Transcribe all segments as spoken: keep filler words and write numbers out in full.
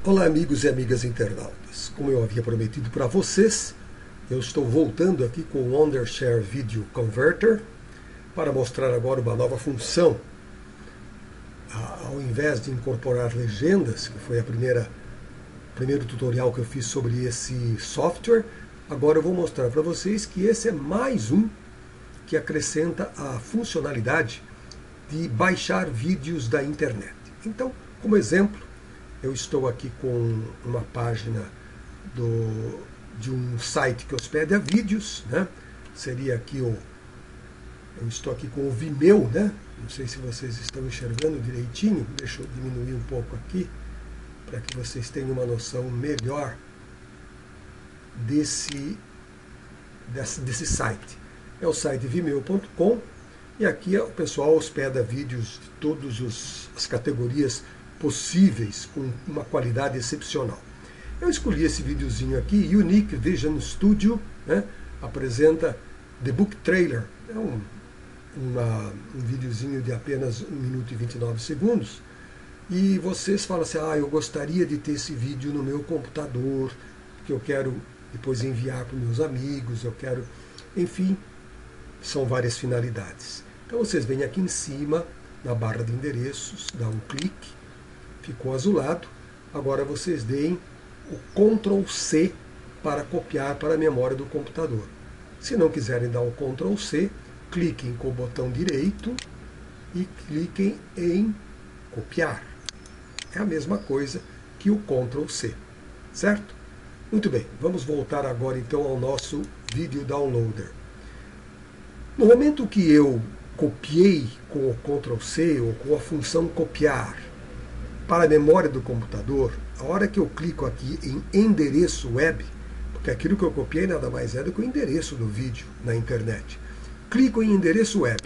Olá amigos e amigas internautas, como eu havia prometido para vocês, eu estou voltando aqui com o Wondershare Video Converter para mostrar agora uma nova função. Ao invés de incorporar legendas, que foi a primeira primeiro tutorial que eu fiz sobre esse software, agora eu vou mostrar para vocês que esse é mais um que acrescenta a funcionalidade de baixar vídeos da internet. Então, como exemplo, eu estou aqui com uma página do, de um site que hospeda vídeos, né? Seria aqui o... Eu estou aqui com o Vimeo, né? Não sei se vocês estão enxergando direitinho. Deixa eu diminuir um pouco aqui, para que vocês tenham uma noção melhor desse, desse, desse site. É o site vimeo ponto com, e aqui o pessoal hospeda vídeos de todas as categorias possíveis, com uma qualidade excepcional. Eu escolhi esse videozinho aqui, Unique Vision Studio, né? Apresenta The Book Trailer. É um, uma, um videozinho de apenas um minuto e vinte e nove segundos. E vocês falam assim, ah, eu gostaria de ter esse vídeo no meu computador, que eu quero depois enviar para os meus amigos, eu quero... Enfim, são várias finalidades. Então vocês vêm aqui em cima, na barra de endereços, dá um clique, ficou azulado. Agora vocês deem o control C para copiar para a memória do computador. Se não quiserem dar o control C, cliquem com o botão direito e cliquem em copiar. É a mesma coisa que o control C, certo? Muito bem, vamos voltar agora então ao nosso vídeo downloader. No momento que eu copiei com o control C ou com a função copiar para a memória do computador, a hora que eu clico aqui em endereço web, porque aquilo que eu copiei nada mais é do que o endereço do vídeo na internet. Clico em endereço web.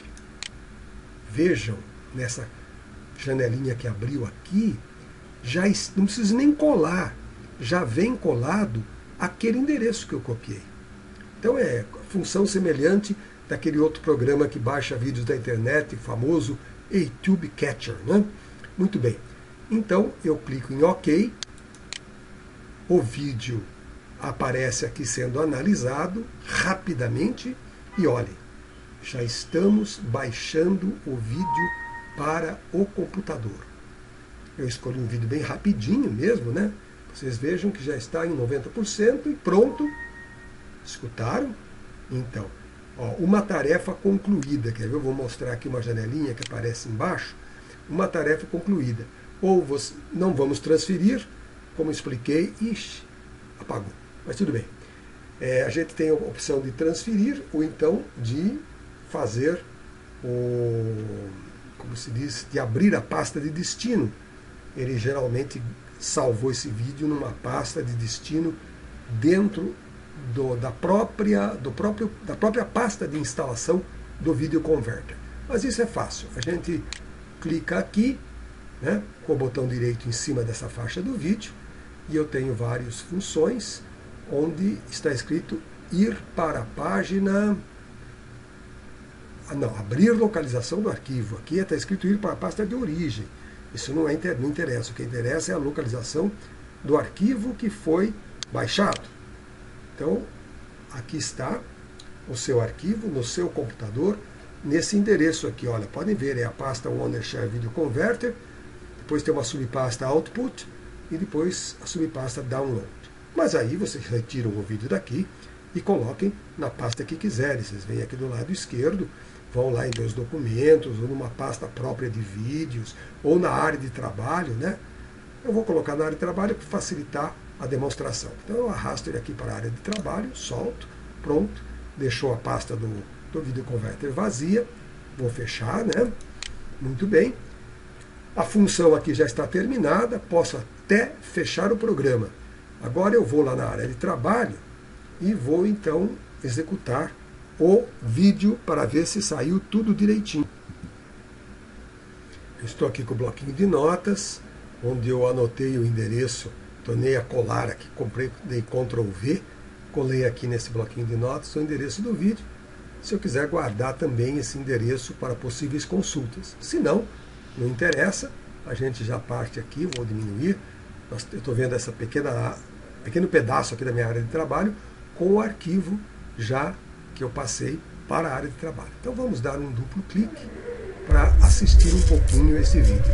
Vejam, nessa janelinha que abriu aqui, já não preciso nem colar, já vem colado aquele endereço que eu copiei. Então é função semelhante daquele outro programa que baixa vídeos da internet, famoso YouTube Catcher, né? Muito bem. Então eu clico em OK, o vídeo aparece aqui sendo analisado rapidamente e olhem, já estamos baixando o vídeo para o computador. Eu escolhi um vídeo bem rapidinho mesmo, né? Vocês vejam que já está em noventa por cento e pronto. Escutaram? Então, ó, uma tarefa concluída. Quer ver? Eu vou mostrar aqui uma janelinha que aparece embaixo. Uma tarefa concluída. Ou você, não vamos transferir, como expliquei, ixi, apagou. Mas tudo bem. É, a gente tem a opção de transferir ou então de fazer o, como se diz, de abrir a pasta de destino. Ele geralmente salvou esse vídeo numa pasta de destino dentro do, da, própria, do próprio, da própria pasta de instalação do Video Converter. Mas isso é fácil. A gente clica aqui, né, com o botão direito em cima dessa faixa do vídeo, e eu tenho várias funções, onde está escrito ir para a página... Ah, não, abrir localização do arquivo. Aqui está escrito ir para a pasta de origem. Isso não, é, não interessa. O que interessa é a localização do arquivo que foi baixado. Então, aqui está o seu arquivo no seu computador, nesse endereço aqui. Olha, podem ver, é a pasta Wondershare Video Converter. Depois tem uma subpasta Output e depois a subpasta Download. Mas aí vocês retiram o vídeo daqui e coloquem na pasta que quiserem. Vocês vêm aqui do lado esquerdo, vão lá em meus documentos, ou numa pasta própria de vídeos, ou na área de trabalho, né? Eu vou colocar na área de trabalho para facilitar a demonstração. Então eu arrasto ele aqui para a área de trabalho, solto, pronto, deixou a pasta do, do Video Converter vazia, vou fechar, né? Muito bem. A função aqui já está terminada, posso até fechar o programa. Agora eu vou lá na área de trabalho e vou então executar o vídeo para ver se saiu tudo direitinho. Eu estou aqui com o bloquinho de notas, onde eu anotei o endereço, tornei a colar aqui, comprei, dei control V, colei aqui nesse bloquinho de notas o endereço do vídeo. Se eu quiser guardar também esse endereço para possíveis consultas. Se não, não interessa, a gente já parte aqui, vou diminuir Nós, eu estou vendo essa pequena, pequeno pedaço aqui da minha área de trabalho com o arquivo já que eu passei para a área de trabalho. Então vamos dar um duplo clique para assistir um pouquinho esse vídeo.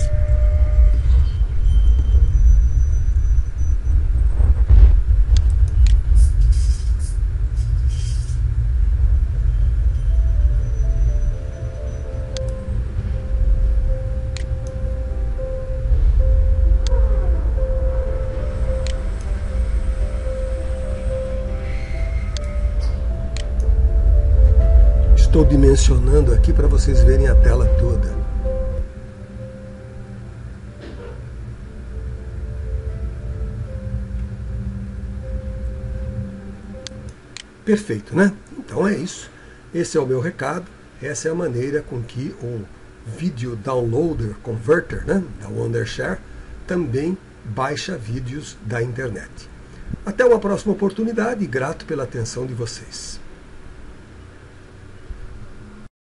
Estou dimensionando aqui para vocês verem a tela toda. Perfeito, né? Então é isso. Esse é o meu recado. Essa é a maneira com que o Video Downloader Converter, né, da Wondershare, também baixa vídeos da internet. Até uma próxima oportunidade e grato pela atenção de vocês.